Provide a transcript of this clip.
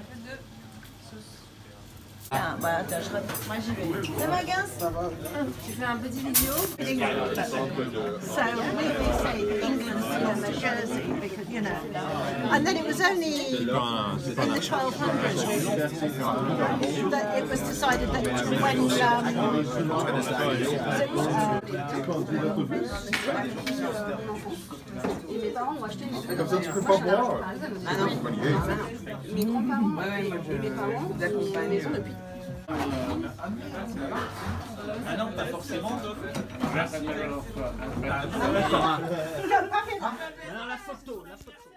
peu de sauce. Ah, bah, attends, moi j'y vais. Ça va, Gaz? Tu fais un petit vidéo? So we say England's cinema Jersey because, you know. And then it was only in the 1200s that it was decided that when Mes parents ont acheté une Comme ça, tu peux pas boire. Ah non. Mes grands-parents et mes parents ont une maison depuis. Ah non, pas forcément. Non, la photo, la photo.